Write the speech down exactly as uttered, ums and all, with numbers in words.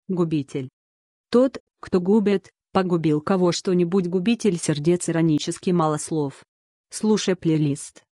Губитель. Тот, кто губит, погубил кого что-нибудь. Губитель сердец. Иронически мало слов. Слушай плейлист.